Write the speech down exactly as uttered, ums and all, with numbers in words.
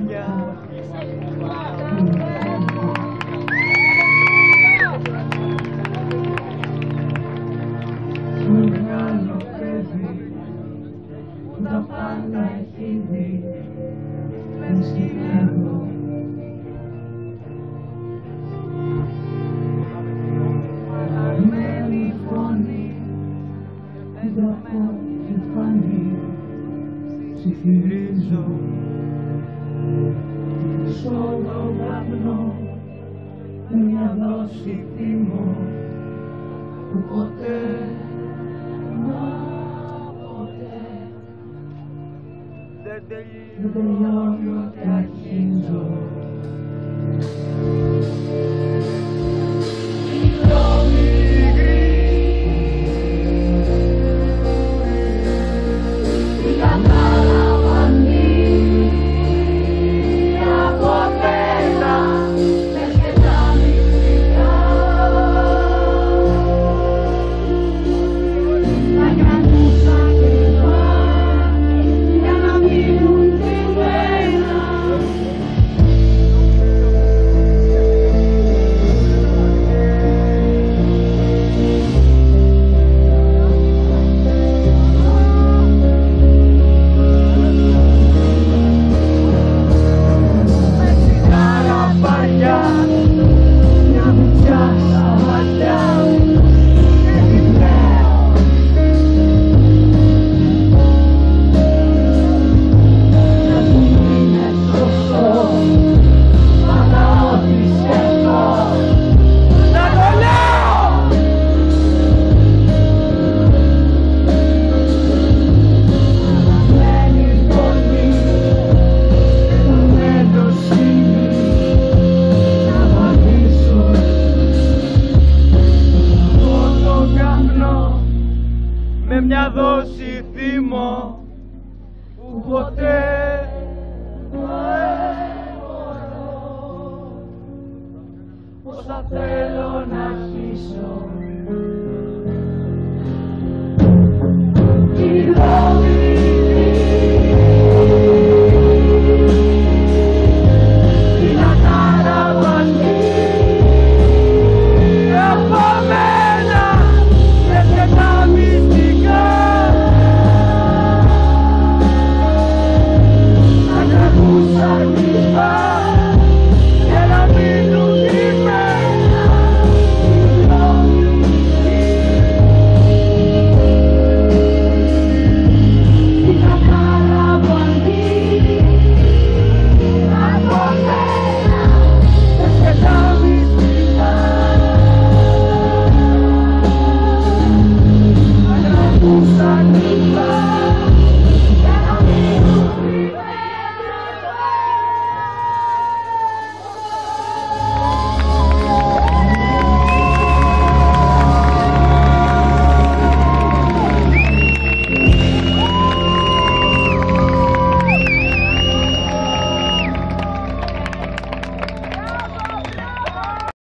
χρόνια. Το μεγάλο παιδί που τα πάντα έχει δει δεν σκηνεύω. Παραμένη φωνή πέντε από κεφαλή ψιθυρίζω σ' όλο γαμνό με μια δόση θυμό που ποτέ μα ποτέ δεν τελειώνει ούτε αρχίζω. Με μια δόση θύμο που ποτέ δεν μπορώ. Όσα θέλω